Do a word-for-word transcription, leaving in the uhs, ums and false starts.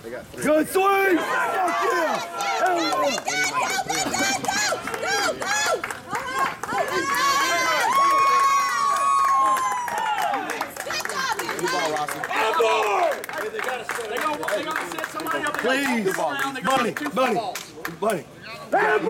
They got three. Good swing! Fuck yeah! Hell yeah! Please, buddy, buddy, buddy.